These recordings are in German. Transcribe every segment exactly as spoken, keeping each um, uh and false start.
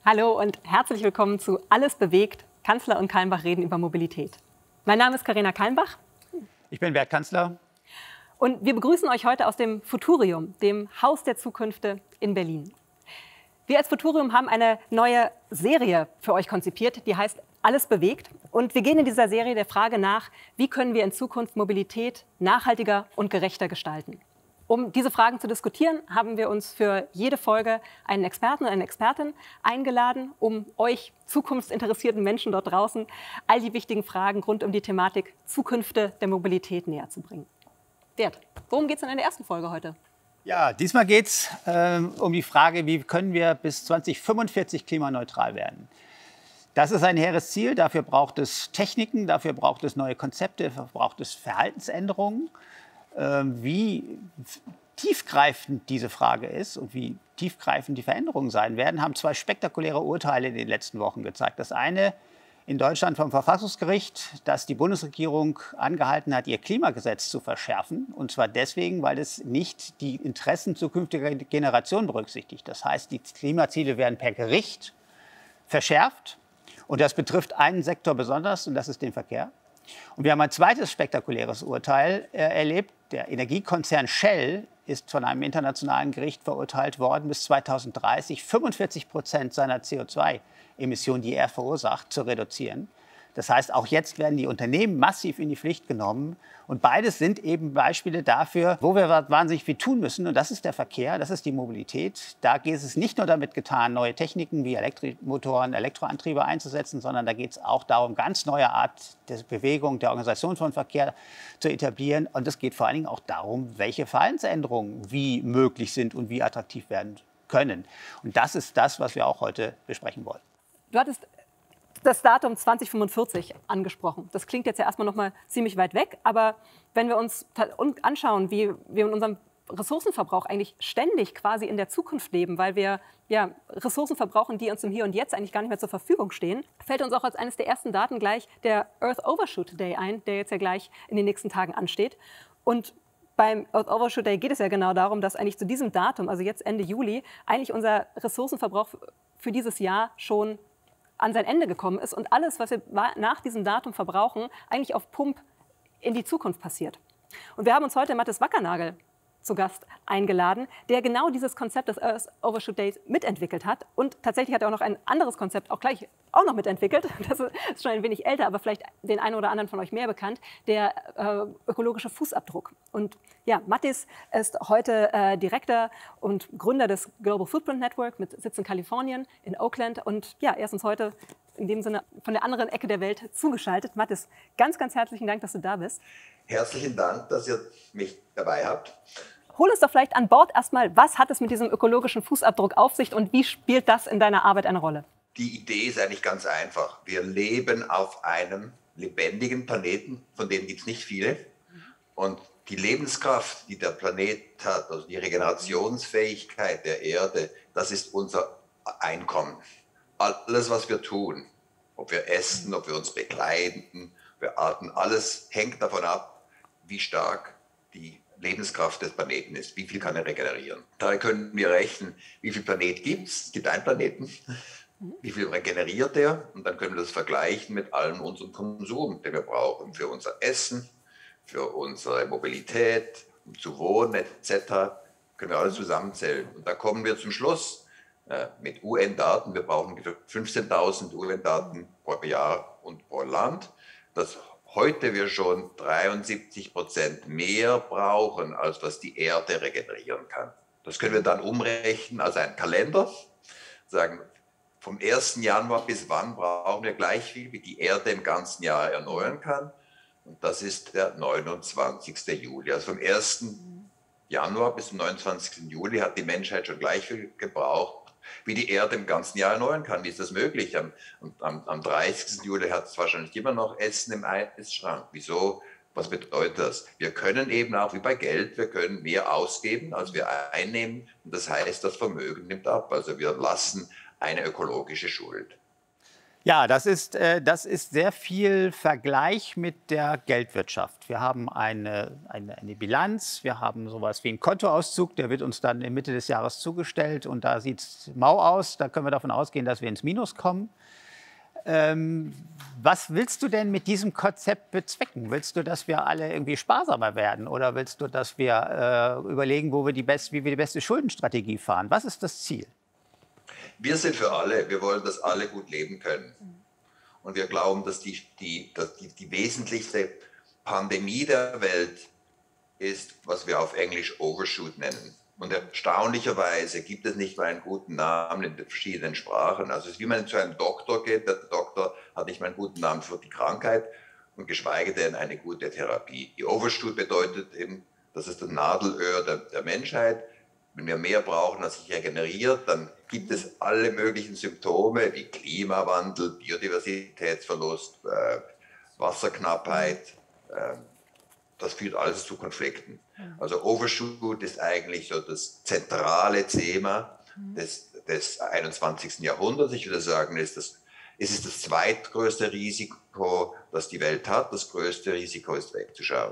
Hallo und herzlich willkommen zu Alles bewegt. Kanzler und Kalmbach reden über Mobilität. Mein Name ist Karina Kalmbach. Ich bin Bert Kanzler. Und wir begrüßen euch heute aus dem Futurium, dem Haus der Zukünfte in Berlin. Wir als Futurium haben eine neue Serie für euch konzipiert, die heißt Alles bewegt. Und wir gehen in dieser Serie der Frage nach, wie können wir in Zukunft Mobilität nachhaltiger und gerechter gestalten. Um diese Fragen zu diskutieren, haben wir uns für jede Folge einen Experten und eine Expertin eingeladen, um euch zukunftsinteressierten Menschen dort draußen all die wichtigen Fragen rund um die Thematik Zukünfte der Mobilität näher zu bringen. Bert, worum geht es denn in der ersten Folge heute? Ja, diesmal geht es ähm, um die Frage, wie können wir bis zweitausendfünfundvierzig klimaneutral werden. Das ist ein hehres Ziel. Dafür braucht es Techniken, dafür braucht es neue Konzepte, dafür braucht es Verhaltensänderungen. Ähm, wie tiefgreifend diese Frage ist und wie tiefgreifend die Veränderungen sein werden, haben zwei spektakuläre Urteile in den letzten Wochen gezeigt. Das eine in Deutschland vom Verfassungsgericht, dass die Bundesregierung angehalten hat, ihr Klimagesetz zu verschärfen. Und zwar deswegen, weil es nicht die Interessen zukünftiger Generationen berücksichtigt. Das heißt, die Klimaziele werden per Gericht verschärft. Und das betrifft einen Sektor besonders, und das ist den Verkehr. Und wir haben ein zweites spektakuläres Urteil äh, erlebt. Der Energiekonzern Shell ist von einem internationalen Gericht verurteilt worden, bis zweitausenddreißig fünfundvierzig Prozent seiner C O zwei Emissionen, die er verursacht, zu reduzieren. Das heißt, auch jetzt werden die Unternehmen massiv in die Pflicht genommen. Und beides sind eben Beispiele dafür, wo wir wahnsinnig viel tun müssen. Und das ist der Verkehr, das ist die Mobilität. Da geht es nicht nur damit getan, neue Techniken wie Elektromotoren, Elektroantriebe einzusetzen, sondern da geht es auch darum, ganz neue Art der Bewegung, der Organisation von Verkehr zu etablieren. Und es geht vor allen Dingen auch darum, welche Verhaltensänderungen wie möglich sind und wie attraktiv werden können. Und das ist das, was wir auch heute besprechen wollen. Du hattest das Datum zweitausendfünfundvierzig angesprochen. Das klingt jetzt ja erstmal noch mal ziemlich weit weg, aber wenn wir uns anschauen, wie wir in unserem Ressourcenverbrauch eigentlich ständig quasi in der Zukunft leben, weil wir ja, Ressourcen verbrauchen, die uns im Hier und Jetzt eigentlich gar nicht mehr zur Verfügung stehen, fällt uns auch als eines der ersten Daten gleich der Earth Overshoot Day ein, der jetzt ja gleich in den nächsten Tagen ansteht. Und beim Earth Overshoot Day geht es ja genau darum, dass eigentlich zu diesem Datum, also jetzt Ende Juli, eigentlich unser Ressourcenverbrauch für dieses Jahr schon an sein Ende gekommen ist und alles, was wir nach diesem Datum verbrauchen, eigentlich auf Pump in die Zukunft passiert. Und wir haben uns heute Mathis Wackernagel zu Gast eingeladen, der genau dieses Konzept des Earth Overshoot Days mitentwickelt hat. Und tatsächlich hat er auch noch ein anderes Konzept auch gleich auch noch mitentwickelt. Das ist schon ein wenig älter, aber vielleicht den einen oder anderen von euch mehr bekannt, der äh, ökologische Fußabdruck. Und ja, Mathis ist heute äh, Direktor und Gründer des Global Footprint Network mit Sitz in Kalifornien, in Oakland. Und ja, er ist uns heute in dem Sinne von der anderen Ecke der Welt zugeschaltet. Mathis, ganz, ganz herzlichen Dank, dass du da bist. Herzlichen Dank, dass ihr mich dabei habt. Hol uns doch vielleicht an Bord erstmal, was hat es mit diesem ökologischen Fußabdruck auf sich und wie spielt das in deiner Arbeit eine Rolle? Die Idee ist eigentlich ganz einfach. Wir leben auf einem lebendigen Planeten, von dem gibt es nicht viele. Und die Lebenskraft, die der Planet hat, also die Regenerationsfähigkeit der Erde, das ist unser Einkommen. Alles, was wir tun, ob wir essen, ob wir uns bekleiden, wir atmen, alles hängt davon ab, wie stark die Lebenskraft des Planeten ist, wie viel kann er regenerieren. Daher können wir rechnen, wie viel Planet gibt es. Es gibt einen Planeten, wie viel regeneriert er, und dann können wir das vergleichen mit allem unserem Konsum, den wir brauchen für unser Essen, für unsere Mobilität, um zu wohnen et cetera. Können wir alles zusammenzählen. Und da kommen wir zum Schluss äh, mit U N-Daten. Wir brauchen fünfzehntausend U N-Daten pro Jahr und pro Land. Dass heute wir schon dreiundsiebzig Prozent mehr brauchen, als was die Erde regenerieren kann. Das können wir dann umrechnen als einen Kalender, sagen, vom ersten Januar bis wann brauchen wir gleich viel, wie die Erde im ganzen Jahr erneuern kann. Und das ist der neunundzwanzigste Juli. Also vom ersten Januar bis zum neunundzwanzigsten Juli hat die Menschheit schon gleich viel gebraucht, wie die Erde im ganzen Jahr erneuern kann. Wie ist das möglich? Am, am, am dreißigsten Juli hat es wahrscheinlich immer noch Essen im Eisschrank. Wieso? Was bedeutet das? Wir können eben auch wie bei Geld, wir können mehr ausgeben, als wir einnehmen. Und das heißt, das Vermögen nimmt ab. Also wir lassen eine ökologische Schuld. Ja, das ist, äh, das ist sehr viel Vergleich mit der Geldwirtschaft. Wir haben eine, eine, eine Bilanz, wir haben sowas wie einen Kontoauszug, der wird uns dann in Mitte des Jahres zugestellt und da sieht es mau aus. Da können wir davon ausgehen, dass wir ins Minus kommen. Ähm, was willst du denn mit diesem Konzept bezwecken? Willst du, dass wir alle irgendwie sparsamer werden oder willst du, dass wir äh, überlegen, wo wir die best, wie wir die beste Schuldenstrategie fahren? Was ist das Ziel? Wir sind für alle. Wir wollen, dass alle gut leben können. Und wir glauben, dass die, die, dass die, die wesentlichste Pandemie der Welt ist, was wir auf Englisch Overshoot nennen. Und erstaunlicherweise gibt es nicht mal einen guten Namen in den verschiedenen Sprachen. Also es ist wie man zu einem Doktor geht, der Doktor hat nicht mal einen guten Namen für die Krankheit und geschweige denn eine gute Therapie. Die Overshoot bedeutet eben, das ist das Nadelöhr der, der Menschheit. Wenn wir mehr brauchen, als sich regeneriert, dann gibt es alle möglichen Symptome wie Klimawandel, Biodiversitätsverlust, äh, Wasserknappheit. Äh, das führt alles zu Konflikten. Also Overshoot ist eigentlich so das zentrale Thema des, des einundzwanzigsten Jahrhunderts. Ich würde sagen, ist das, es ist das zweitgrößte Risiko, das die Welt hat. Das größte Risiko ist wegzuschauen.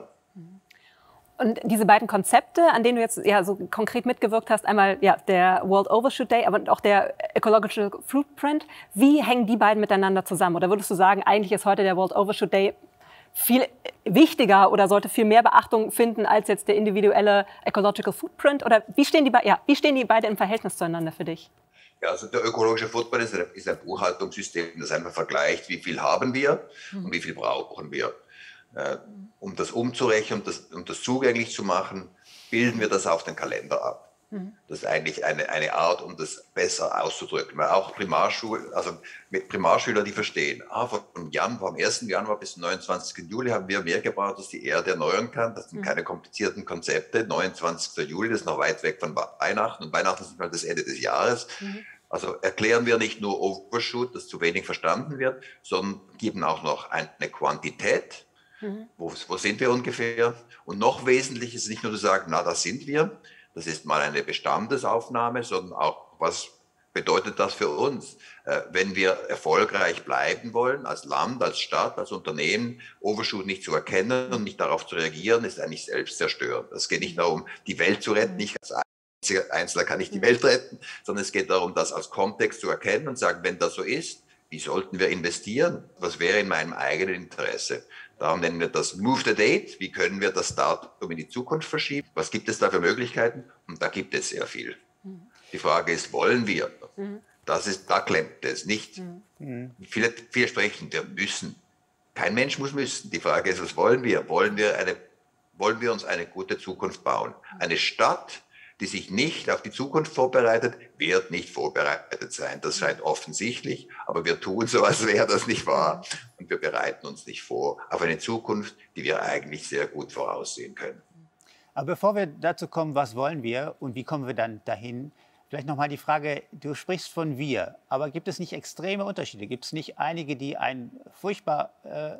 Und diese beiden Konzepte, an denen du jetzt ja so konkret mitgewirkt hast, einmal ja, der World Overshoot Day, aber auch der Ecological Footprint, wie hängen die beiden miteinander zusammen? Oder würdest du sagen, eigentlich ist heute der World Overshoot Day viel wichtiger oder sollte viel mehr Beachtung finden als jetzt der individuelle Ecological Footprint? Oder wie stehen die, ja, wie stehen die beide im Verhältnis zueinander für dich? Ja, also der ökologische Footprint ist ein, ist ein Buchhaltungssystem, das einfach vergleicht, wie viel haben wir mhm. und wie viel brauchen wir. Äh, um das umzurechnen, um das, um das zugänglich zu machen, bilden wir das auf den Kalender ab. Mhm. Das ist eigentlich eine, eine Art, um das besser auszudrücken. Weil auch Primarschul, also mit Primarschüler, die verstehen, ah, vom, Januar, vom ersten Januar bis zum neunundzwanzigsten Juli haben wir mehr gebraucht, als die Erde erneuern kann. Das sind mhm. keine komplizierten Konzepte. neunundzwanzigsten Juli, das ist noch weit weg von Weihnachten. Und Weihnachten ist nicht mal das Ende des Jahres. Mhm. Also erklären wir nicht nur Overshoot, das zu wenig verstanden wird, sondern geben auch noch eine Quantität. Mhm. Wo, wo sind wir ungefähr? Und noch wesentlich ist nicht nur zu sagen, na, da sind wir. Das ist mal eine Bestandesaufnahme, sondern auch, was bedeutet das für uns? Äh, wenn wir erfolgreich bleiben wollen, als Land, als Stadt, als Unternehmen, Overshoot nicht zu erkennen und nicht darauf zu reagieren, ist eigentlich selbstzerstörend. Es geht nicht darum, die Welt zu retten, nicht als Einzelner kann ich die Welt retten, sondern es geht darum, das als Kontext zu erkennen und sagen, wenn das so ist, wie sollten wir investieren? Was wäre in meinem eigenen Interesse? Darum nennen wir das Move the Date. Wie können wir das Datum in die Zukunft verschieben? Was gibt es da für Möglichkeiten? Und da gibt es sehr viel. Mhm. Die Frage ist, wollen wir? Mhm. Das ist, da klemmt es nicht. Mhm. Viele, viele sprechen, wir müssen. Kein Mensch muss müssen. Die Frage ist, was wollen wir? Wollen wir, eine, wollen wir uns eine gute Zukunft bauen? Eine Stadt, die sich nicht auf die Zukunft vorbereitet, wird nicht vorbereitet sein. Das scheint offensichtlich, aber wir tun so, als wäre das nicht wahr. Und wir bereiten uns nicht vor auf eine Zukunft, die wir eigentlich sehr gut voraussehen können. Aber bevor wir dazu kommen, was wollen wir und wie kommen wir dann dahin, vielleicht noch mal die Frage, du sprichst von wir, aber gibt es nicht extreme Unterschiede? Gibt es nicht einige, die einen furchtbar äh,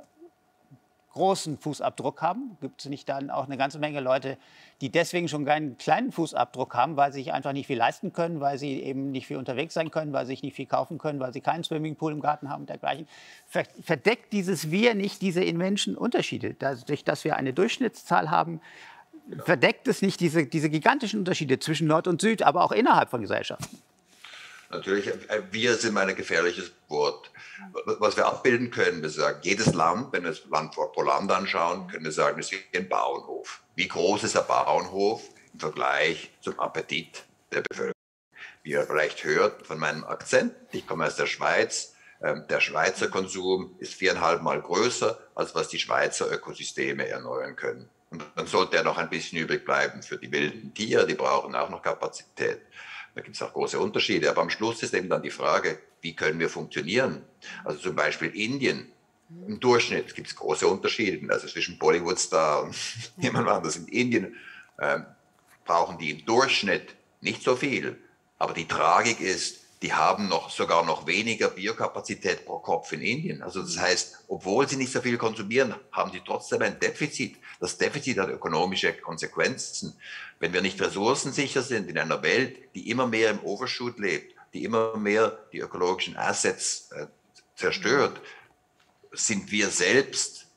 großen Fußabdruck haben? Gibt es nicht dann auch eine ganze Menge Leute, die deswegen schon keinen kleinen Fußabdruck haben, weil sie sich einfach nicht viel leisten können, weil sie eben nicht viel unterwegs sein können, weil sie sich nicht viel kaufen können, weil sie keinen Swimmingpool im Garten haben und dergleichen? Verdeckt dieses Wir nicht diese immensen Unterschiede? Dadurch, dass wir eine Durchschnittszahl haben, verdeckt es nicht diese, diese gigantischen Unterschiede zwischen Nord und Süd, aber auch innerhalb von Gesellschaften? Natürlich, wir sind ein gefährliches Wort. Was wir abbilden können, wir sagen, jedes Land, wenn wir das Land pro Land anschauen, können wir sagen, es ist wie ein Bauernhof. Wie groß ist der Bauernhof im Vergleich zum Appetit der Bevölkerung? Wie ihr vielleicht hört von meinem Akzent, ich komme aus der Schweiz, der Schweizer Konsum ist viereinhalb Mal größer, als was die Schweizer Ökosysteme erneuern können. Und dann sollte ja noch ein bisschen übrig bleiben für die wilden Tiere, die brauchen auch noch Kapazität. Da gibt es auch große Unterschiede. Aber am Schluss ist eben dann die Frage, wie können wir funktionieren? Also zum Beispiel Indien. Im Durchschnitt gibt es große Unterschiede. Also zwischen Bollywood-Star und jemand anderes in Indien äh, brauchen die im Durchschnitt nicht so viel. Aber die Tragik ist, die haben noch, sogar noch weniger Biokapazität pro Kopf in Indien. Also das heißt, obwohl sie nicht so viel konsumieren, haben sie trotzdem ein Defizit. Das Defizit hat ökonomische Konsequenzen. Wenn wir nicht ressourcensicher sind in einer Welt, die immer mehr im Overshoot lebt, die immer mehr die ökologischen Assets äh, zerstört, sind wir selbst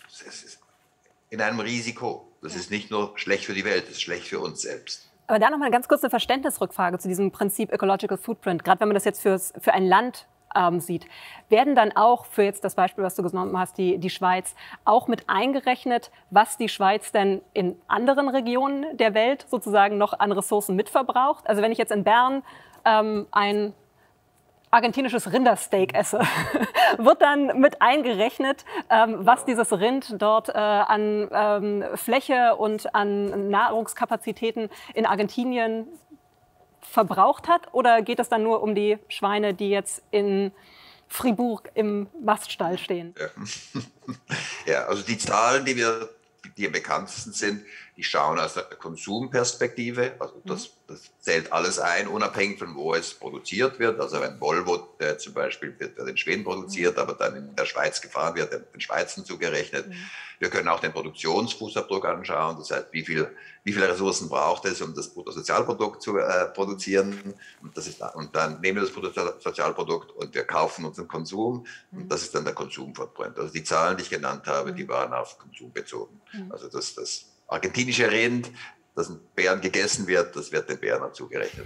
in einem Risiko. Das ist nicht nur schlecht für die Welt, das ist schlecht für uns selbst. Aber da noch mal eine ganz kurze Verständnisrückfrage zu diesem Prinzip Ecological Footprint. Gerade wenn man das jetzt fürs, für ein Land ähm, sieht, werden dann auch für jetzt das Beispiel, was du genommen hast, die, die Schweiz, auch mit eingerechnet, was die Schweiz denn in anderen Regionen der Welt sozusagen noch an Ressourcen mitverbraucht? Also wenn ich jetzt in Bern ähm, ein argentinisches Rindersteak esse, wird dann mit eingerechnet, ähm, was dieses Rind dort äh, an ähm, Fläche und an Nahrungskapazitäten in Argentinien verbraucht hat? Oder geht es dann nur um die Schweine, die jetzt in Fribourg im Maststall stehen? Ja, ja, also die Zahlen, die wir, die am bekanntesten sind, die schauen aus der Konsumperspektive, also das, das zählt alles ein, unabhängig von wo es produziert wird. Also wenn Volvo äh, zum Beispiel wird, wird in Schweden produziert, aber dann in der Schweiz gefahren wird, wird den Schweizern zugerechnet. Mhm. Wir können auch den Produktionsfußabdruck anschauen, das heißt, wie viel, wie viele Ressourcen braucht es, um das Bruttosozialprodukt zu äh, produzieren. Und, das ist, und dann nehmen wir das Bruttosozialprodukt und wir kaufen unseren Konsum. Mhm. Und das ist dann der Konsumfootprint. Also die Zahlen, die ich genannt habe, mhm. die waren auf Konsum bezogen. Mhm. Also das, das argentinische Rind, das in Bären gegessen wird, das wird den Bären zugerechnet.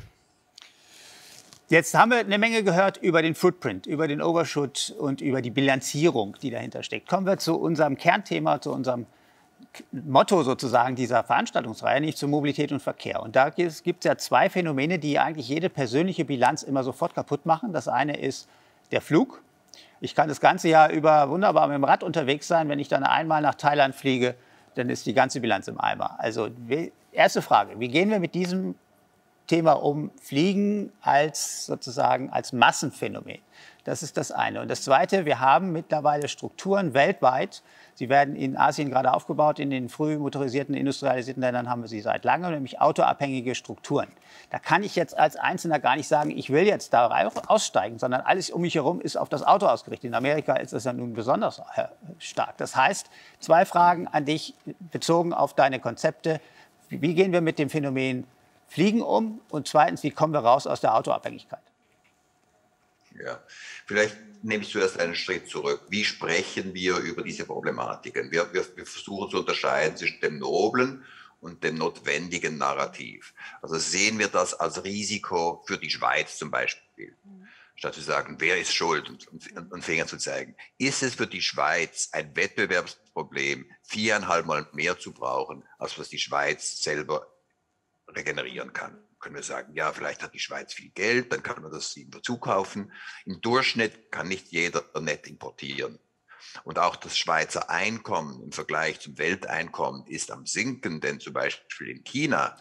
Jetzt haben wir eine Menge gehört über den Footprint, über den Overshoot und über die Bilanzierung, die dahinter steckt. Kommen wir zu unserem Kernthema, zu unserem Motto sozusagen dieser Veranstaltungsreihe, nicht zur Mobilität und Verkehr. Und da gibt es ja zwei Phänomene, die eigentlich jede persönliche Bilanz immer sofort kaputt machen. Das eine ist der Flug. Ich kann das ganze Jahr über wunderbar mit dem Rad unterwegs sein. Wenn ich dann einmal nach Thailand fliege, dann ist die ganze Bilanz im Eimer. Also erste Frage, wie gehen wir mit diesem Thema um Fliegen als sozusagen als Massenphänomen? Das ist das eine. Und das Zweite, wir haben mittlerweile Strukturen weltweit. Sie werden in Asien gerade aufgebaut, in den früh motorisierten, industrialisierten Ländern haben wir sie seit langem, nämlich autoabhängige Strukturen. Da kann ich jetzt als Einzelner gar nicht sagen, ich will jetzt da aussteigen, sondern alles um mich herum ist auf das Auto ausgerichtet. In Amerika ist das ja nun besonders stark. Das heißt, zwei Fragen an dich bezogen auf deine Konzepte. Wie gehen wir mit dem Phänomen Fliegen um? Und zweitens, wie kommen wir raus aus der Autoabhängigkeit? Ja, vielleicht nehme ich zuerst einen Schritt zurück. Wie sprechen wir über diese Problematiken? Wir, wir, wir versuchen zu unterscheiden zwischen dem noblen und dem notwendigen Narrativ. Also sehen wir das als Risiko für die Schweiz zum Beispiel, statt zu sagen, wer ist schuld und, und, und Finger zu zeigen. Ist es für die Schweiz ein Wettbewerbsproblem, viereinhalb Mal mehr zu brauchen, als was die Schweiz selber regenerieren kann? Können wir sagen, ja, vielleicht hat die Schweiz viel Geld, dann kann man das irgendwo zukaufen. Im Durchschnitt kann nicht jeder nett importieren. Und auch das Schweizer Einkommen im Vergleich zum Welteinkommen ist am Sinken, denn zum Beispiel in China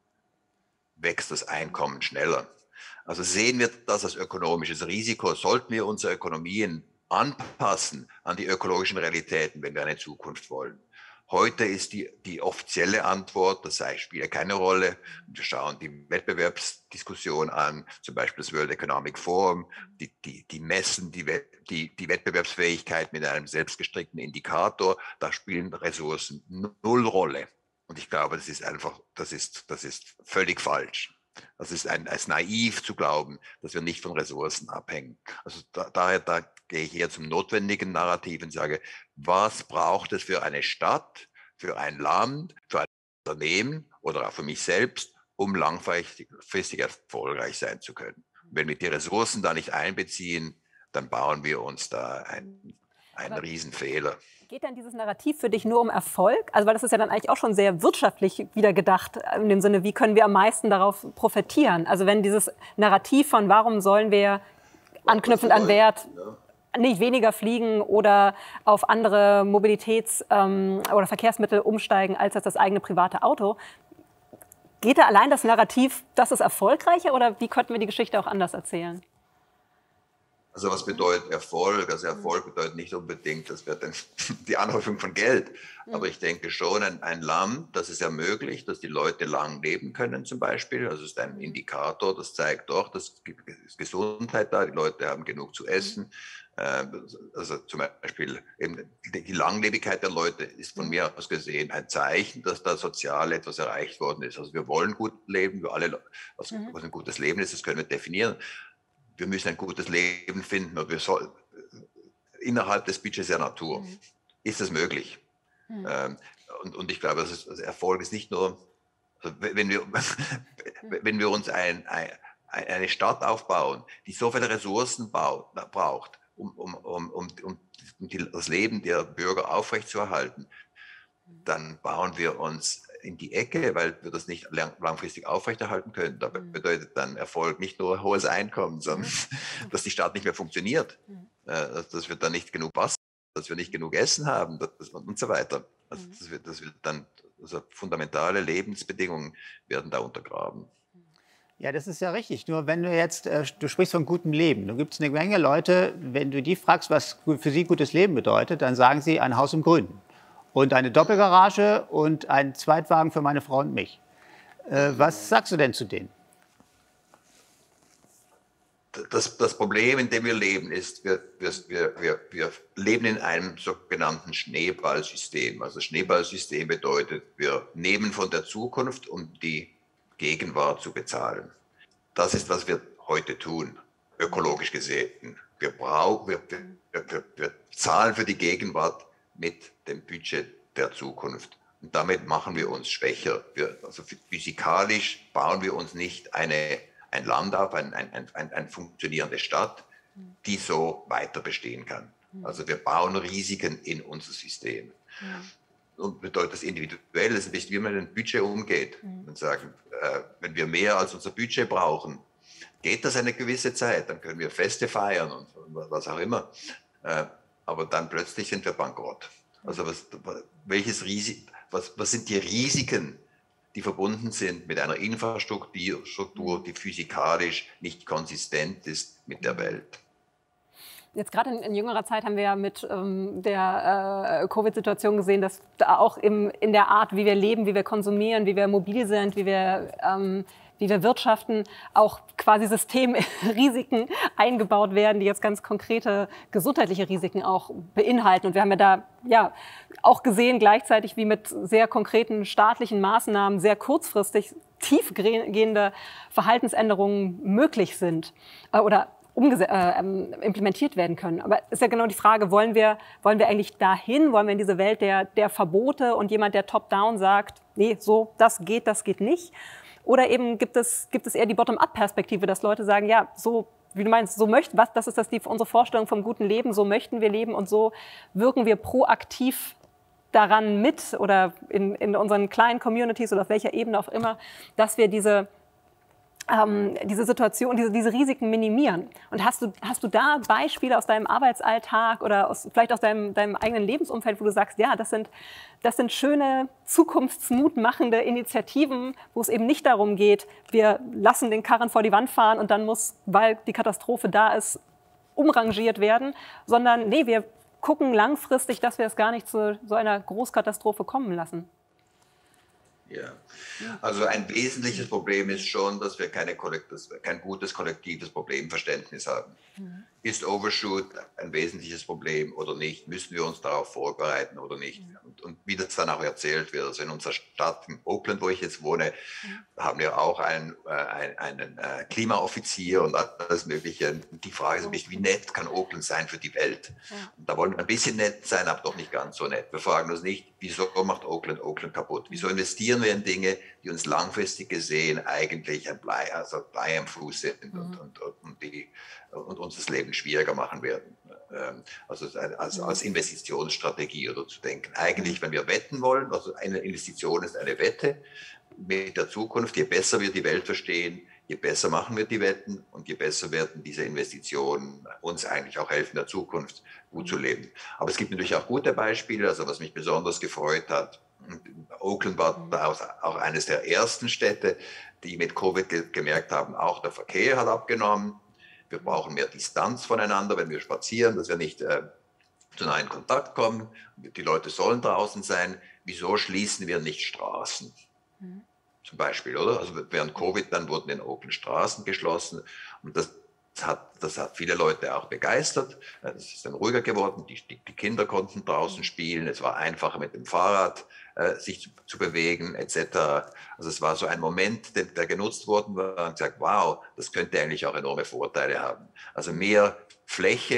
wächst das Einkommen schneller. Also sehen wir das als ökonomisches Risiko, sollten wir unsere Ökonomien anpassen an die ökologischen Realitäten, wenn wir eine Zukunft wollen. Heute ist die, die offizielle Antwort, das heißt, spielt keine Rolle. Wir schauen die Wettbewerbsdiskussion an, zum Beispiel das World Economic Forum, die, die, die messen die, die, die Wettbewerbsfähigkeit mit einem selbstgestrickten Indikator. Da spielen Ressourcen null Rolle. Und ich glaube, das ist einfach, das ist, das ist völlig falsch. Das ist ein, als naiv zu glauben, dass wir nicht von Ressourcen abhängen. Also da, daher da gehe ich eher zum notwendigen Narrativ und sage, was braucht es für eine Stadt, für ein Land, für ein Unternehmen oder auch für mich selbst, um langfristig erfolgreich sein zu können. Wenn wir die Ressourcen da nicht einbeziehen, dann bauen wir uns da einen, einen Riesenfehler. Geht denn dieses Narrativ für dich nur um Erfolg? Also weil das ist ja dann eigentlich auch schon sehr wirtschaftlich wieder gedacht, in dem Sinne, wie können wir am meisten darauf profitieren? Also wenn dieses Narrativ von warum sollen wir anknüpfend an Wert nicht weniger fliegen oder auf andere Mobilitäts- ähm, oder Verkehrsmittel umsteigen als das eigene private Auto, geht da allein das Narrativ, das ist erfolgreicher oder wie könnten wir die Geschichte auch anders erzählen? Also was bedeutet Erfolg? Also Erfolg bedeutet nicht unbedingt, das wird die Anhäufung von Geld. Aber ich denke schon, ein, ein Land, das es ermöglicht, dass die Leute lang leben können zum Beispiel. Also es ist ein Indikator, das zeigt doch, dass Gesundheit da, die Leute haben genug zu essen. Also zum Beispiel eben die Langlebigkeit der Leute ist von mir aus gesehen ein Zeichen, dass da sozial etwas erreicht worden ist. Also wir wollen gut leben, wir alle, was, was ein gutes Leben ist, das können wir definieren. Wir müssen ein gutes Leben finden. Und wir soll, innerhalb des Budgets der Natur. Mhm. Ist das möglich? Mhm. Ähm, und, und ich glaube, das ist, das Erfolg ist nicht nur, also wenn, wir, wenn wir uns ein, ein, eine Stadt aufbauen, die so viele Ressourcen baut, braucht, um, um, um, um, um die, das Leben der Bürger aufrechtzuerhalten, dann bauen wir uns in die Ecke, weil wir das nicht lang, langfristig aufrechterhalten können. Das bedeutet dann Erfolg nicht nur hohes Einkommen, sondern dass die Stadt nicht mehr funktioniert, äh, dass wir dann nicht genug Wasser, dass wir nicht genug Essen haben das, und so weiter. Also das wird, das wird dann, also fundamentale Lebensbedingungen werden da untergraben. Ja, das ist ja richtig. Nur wenn du jetzt, äh, du sprichst von gutem Leben. Da gibt es eine Menge Leute, wenn du die fragst, was für sie gutes Leben bedeutet, dann sagen sie ein Haus im Grünen und eine Doppelgarage und ein Zweitwagen für meine Frau und mich. Äh, was sagst du denn zu denen? Das, das Problem, in dem wir leben, ist, wir, wir, wir, wir leben in einem sogenannten Schneeballsystem. Also Schneeballsystem bedeutet, wir nehmen von der Zukunft, um die Gegenwart zu bezahlen. Das ist, was wir heute tun, ökologisch gesehen. Wir, brauchen, wir, wir, wir, wir zahlen für die Gegenwart mit dem Budget der Zukunft. Und damit machen wir uns schwächer. Wir, also physikalisch bauen wir uns nicht eine, ein Land auf, eine ein, ein, ein funktionierende Stadt, die so weiter bestehen kann. Also wir bauen Risiken in unser System. Und bedeutet das individuell, das ist nicht, wie man mit dem Budget umgeht. Mhm. Und sagen, äh, wenn wir mehr als unser Budget brauchen, geht das eine gewisse Zeit, dann können wir Feste feiern und, und was auch immer. Äh, aber dann plötzlich sind wir bankrott. Also was, welches Risik, was, was sind die Risiken, die verbunden sind mit einer Infrastruktur, Struktur, die physikalisch nicht konsistent ist mit der Welt? Jetzt gerade in, in jüngerer Zeit haben wir ja mit ähm, der äh, Covid-Situation gesehen, dass da auch im, in der Art, wie wir leben, wie wir konsumieren, wie wir mobil sind, wie wir, ähm, wie wir wirtschaften, auch quasi Systemrisiken eingebaut werden, die jetzt ganz konkrete gesundheitliche Risiken auch beinhalten. Und wir haben ja da ja auch gesehen gleichzeitig, wie mit sehr konkreten staatlichen Maßnahmen sehr kurzfristig tiefgehende Verhaltensänderungen möglich sind äh, oder Umgese äh, implementiert werden können. Aber ist ja genau die Frage, wollen wir, wollen wir eigentlich dahin, wollen wir in diese Welt der, der Verbote und jemand, der top-down sagt, nee, so, das geht, das geht nicht? Oder eben gibt es, gibt es eher die Bottom-up-Perspektive, dass Leute sagen, ja, so, wie du meinst, so möchten, was, das ist das die, unsere Vorstellung vom guten Leben, so möchten wir leben und so wirken wir proaktiv daran mit oder in, in unseren kleinen Communities oder auf welcher Ebene auch immer, dass wir diese Ähm, diese Situation, diese, diese Risiken minimieren. Und hast du, hast du da Beispiele aus deinem Arbeitsalltag oder aus, vielleicht aus deinem, deinem eigenen Lebensumfeld, wo du sagst, ja, das sind, das sind schöne, zukunftsmutmachende Initiativen, wo es eben nicht darum geht, wir lassen den Karren vor die Wand fahren und dann muss, weil die Katastrophe da ist, umrangiert werden, sondern nee, wir gucken langfristig, dass wir es gar nicht zu so einer Großkatastrophe kommen lassen. Ja, also ein wesentliches Problem ist schon, dass wir keine Kollektiv, kein gutes kollektives Problemverständnis haben. Mhm. Ist Overshoot ein wesentliches Problem oder nicht? Müssen wir uns darauf vorbereiten oder nicht? Mhm. Und, und wie das dann auch erzählt wird, also in unserer Stadt, in Oakland, wo ich jetzt wohne, mhm. haben wir auch einen, äh, einen, einen äh, Klimaoffizier und alles Mögliche. Die Frage ist ein bisschen, wie nett kann Oakland sein für die Welt? Ja. Und da wollen wir ein bisschen nett sein, aber doch nicht ganz so nett. Wir fragen uns nicht, wieso macht Oakland Oakland kaputt? Wieso investieren wir in Dinge, die uns langfristig gesehen eigentlich ein Blei, also Blei am Fuß sind mhm. und, und, und, die, und uns das Leben schwieriger machen werden. Also als, als Investitionsstrategie oder zu denken. Eigentlich, wenn wir wetten wollen, also eine Investition ist eine Wette mit der Zukunft, je besser wir die Welt verstehen, je besser machen wir die Wetten und je besser werden diese Investitionen uns eigentlich auch helfen, in der Zukunft gut zu leben. Aber es gibt natürlich auch gute Beispiele, also was mich besonders gefreut hat, Oakland war da auch eines der ersten Städte, die mit Covid gemerkt haben, auch der Verkehr hat abgenommen. Wir brauchen mehr Distanz voneinander, wenn wir spazieren, dass wir nicht äh, zu nah in Kontakt kommen. Die Leute sollen draußen sein. Wieso schließen wir nicht Straßen? Mhm. Zum Beispiel, oder? Also während Covid dann wurden in Oakland Straßen geschlossen und das hat, das hat viele Leute auch begeistert. Es ist dann ruhiger geworden. Die, die, die Kinder konnten draußen spielen. Es war einfacher mit dem Fahrrad äh, sich zu, zu bewegen et cetera. Also es war so ein Moment, der, der genutzt worden war und gesagt, wow, das könnte eigentlich auch enorme Vorteile haben. Also mehr Fläche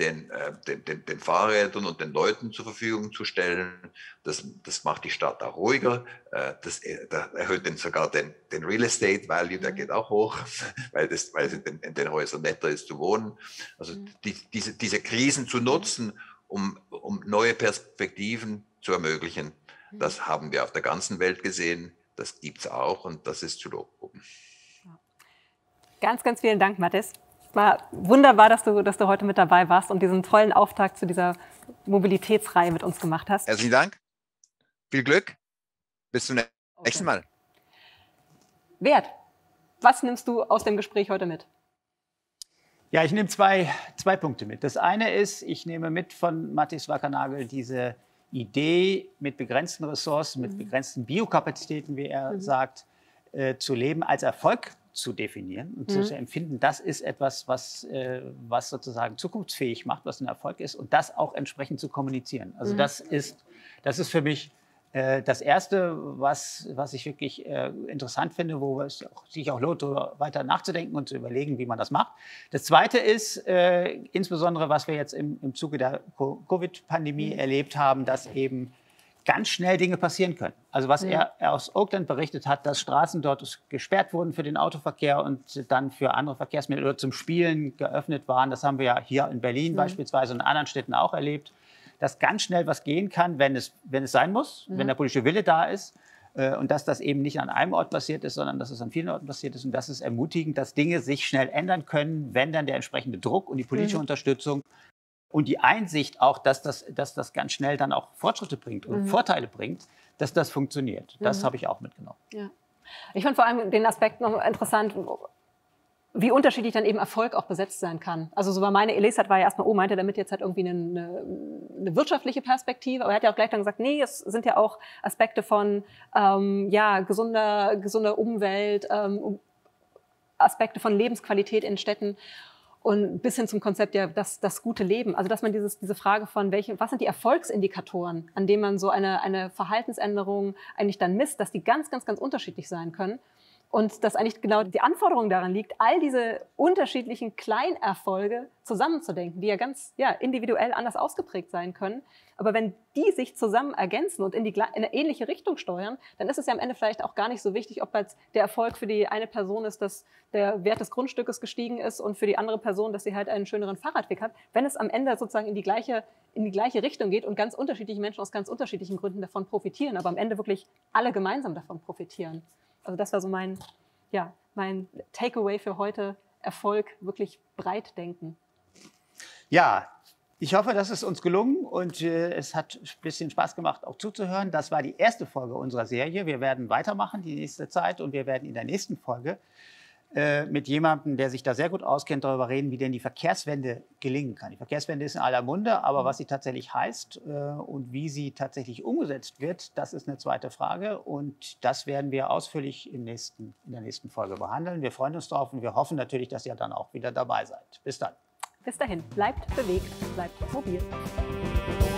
den, äh, den, den, den Fahrrädern und den Leuten zur Verfügung zu stellen. Das, das macht die Stadt auch ruhiger. Äh, das, das erhöht den, sogar den, den Real Estate Value, der geht auch hoch, weil, das, weil es in den, in den Häusern netter ist zu wohnen. Also die, diese, diese Krisen zu nutzen, um, um neue Perspektiven zu ermöglichen, das haben wir auf der ganzen Welt gesehen. Das gibt es auch und das ist zu loben. Ganz, ganz vielen Dank, Mathis. War wunderbar, dass du, dass du heute mit dabei warst und diesen tollen Auftakt zu dieser Mobilitätsreihe mit uns gemacht hast. Herzlichen Dank. Viel Glück. Bis zum nächsten Mal. Wert, was nimmst du aus dem Gespräch heute mit? Ja, ich nehme zwei, zwei Punkte mit. Das eine ist, ich nehme mit von Mathis Wackernagel diese Idee, mit begrenzten Ressourcen, mit begrenzten Biokapazitäten, wie er mhm. sagt, äh, zu leben, als Erfolg zu definieren und mhm. zu empfinden. Das ist etwas, was, äh, was sozusagen zukunftsfähig macht, was ein Erfolg ist und das auch entsprechend zu kommunizieren. Also mhm. das ist, das ist für mich äh, das Erste, was, was ich wirklich äh, interessant finde, wo es auch, sich auch lohnt, weiter nachzudenken und zu überlegen, wie man das macht. Das Zweite ist äh, insbesondere, was wir jetzt im, im Zuge der Covid-Pandemie mhm. erlebt haben, dass eben ganz schnell Dinge passieren können. Also was mhm. er, er aus Oakland berichtet hat, dass Straßen dort gesperrt wurden für den Autoverkehr und dann für andere Verkehrsmittel oder zum Spielen geöffnet waren. Das haben wir ja hier in Berlin mhm. beispielsweise und in anderen Städten auch erlebt, dass ganz schnell was gehen kann, wenn es, wenn es sein muss, mhm. wenn der politische Wille da ist. Äh, und dass das eben nicht an einem Ort passiert ist, sondern dass es an vielen Orten passiert ist. Und das ist ermutigend, dass Dinge sich schnell ändern können, wenn dann der entsprechende Druck und die politische mhm. Unterstützung und die Einsicht auch, dass das, dass das ganz schnell dann auch Fortschritte bringt und mhm. Vorteile bringt, dass das funktioniert. Das mhm. habe ich auch mitgenommen. Ja. Ich fand vor allem den Aspekt noch interessant, wie unterschiedlich dann eben Erfolg auch besetzt sein kann. Also so war meine Elisat war ja erstmal, oh, meinte damit jetzt halt irgendwie eine, eine, eine wirtschaftliche Perspektive, aber er hat ja auch gleich dann gesagt, nee, es sind ja auch Aspekte von ähm, ja, gesunder, gesunder Umwelt, ähm, Aspekte von Lebensqualität in Städten. Und bis hin zum Konzept, ja, das, das gute Leben. Also, dass man dieses, diese Frage von, welche, was sind die Erfolgsindikatoren, an denen man so eine, eine Verhaltensänderung eigentlich dann misst, dass die ganz, ganz, ganz unterschiedlich sein können. Und dass eigentlich genau die Anforderung daran liegt, all diese unterschiedlichen Kleinerfolge zusammenzudenken, die ja ganz ja, individuell anders ausgeprägt sein können. Aber wenn die sich zusammen ergänzen und in, die, in eine ähnliche Richtung steuern, dann ist es ja am Ende vielleicht auch gar nicht so wichtig, ob jetzt der Erfolg für die eine Person ist, dass der Wert des Grundstückes gestiegen ist und für die andere Person, dass sie halt einen schöneren Fahrradweg hat. Wenn es am Ende sozusagen in die gleiche, in die gleiche Richtung geht und ganz unterschiedliche Menschen aus ganz unterschiedlichen Gründen davon profitieren, aber am Ende wirklich alle gemeinsam davon profitieren. Also das war so mein, ja, mein Takeaway für heute, Erfolg wirklich breit denken. Ja, ich hoffe, das ist uns gelungen und äh, es hat ein bisschen Spaß gemacht, auch zuzuhören. Das war die erste Folge unserer Serie. Wir werden weitermachen die nächste Zeit und wir werden in der nächsten Folge äh, mit jemandem, der sich da sehr gut auskennt, darüber reden, wie denn die Verkehrswende gelingen kann. Die Verkehrswende ist in aller Munde, aber was sie tatsächlich heißt äh, und wie sie tatsächlich umgesetzt wird, das ist eine zweite Frage und das werden wir ausführlich im nächsten, in der nächsten Folge behandeln. Wir freuen uns drauf und wir hoffen natürlich, dass ihr dann auch wieder dabei seid. Bis dann. Bis dahin, bleibt bewegt, bleibt mobil.